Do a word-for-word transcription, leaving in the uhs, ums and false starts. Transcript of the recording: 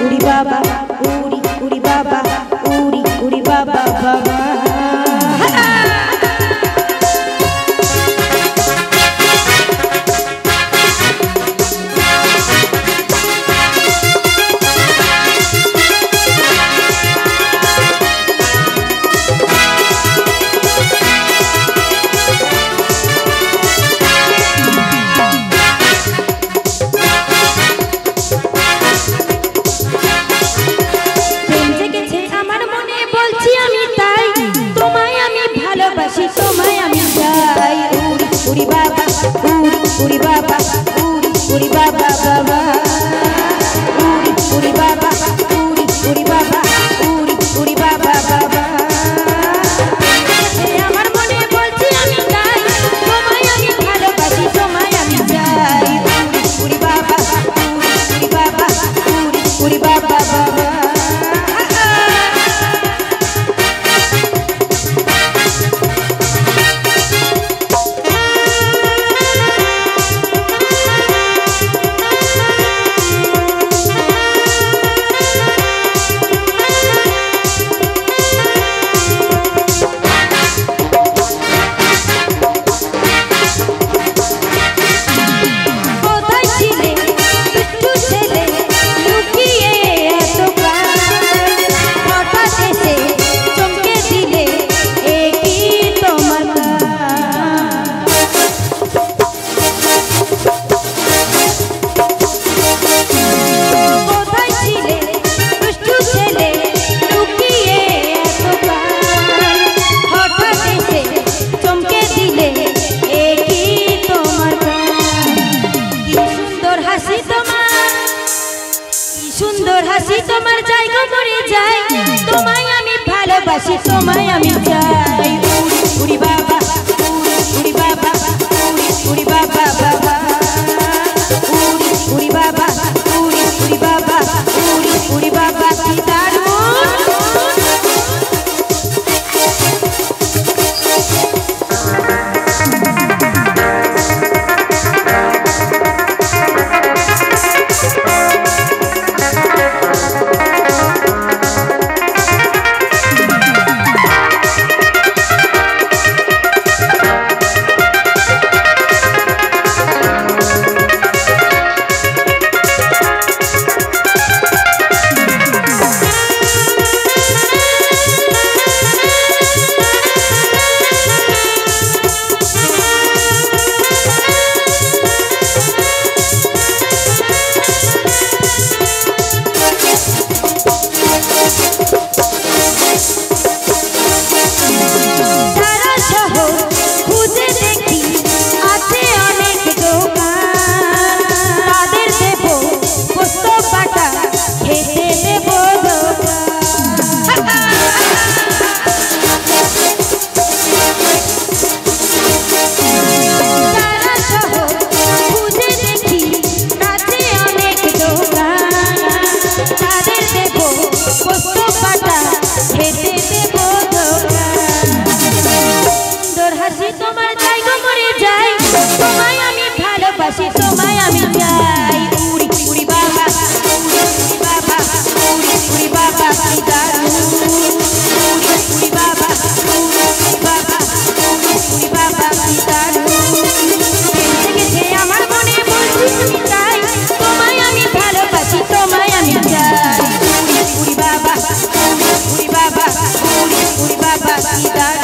উড়ি বাবা উড়ি উড়ি বাবা উড়ি উড়ি বাবা বাবা উড়ি বাবা উড়ি উড়ি বাবা উড়ি উড়ি বাবা বাবা উড়ি উড়ি বাবা উড়ি উড়ি বাবা উড়ি উড়ি বাবা বাবা আমার মনে বলছি আমি তাই তোমায় আমি ভালোবাসি তোমায় আমি চাই উড়ি উড়ি বাবা উড়ি উড়ি বাবা উড়ি উড়ি বাবা বাবা সুন্দর হাসি তোমার জায়গা মরে যায় তোমায় আমি ভালোবাসি তোমায় আমি চাই উড়ি উড়ি বাবা উড়ি উড়ি বাবা উড়ি উড়ি বাবা বাবা উড়ি উড়ি বাবা উড়ি উড়ি বাবা উড়ি উড়ি বাবা কি দারুণ তোমার জায়গা মরে যায় তোমায় আমি ভালোবাসি তোমায় আমি চাই উড়ি উড়ি বাবা উড়ি উড়ি বাবা উড়ি উড়ি বাবা কি দারুণ উড়ি উড়ি বাবা উড়ি উড়ি বাবা উড়ি উড়ি বাবা কি দারুণ বেঁচে গেছে আমার মনে বলছি আমি তাই তোমায় আমি ভালোবাসি তোমায় আমি চাই উড়ি উড়ি বাবা উড়ি উড়ি বাবা উড়ি উড়ি বাবা কি দারুণ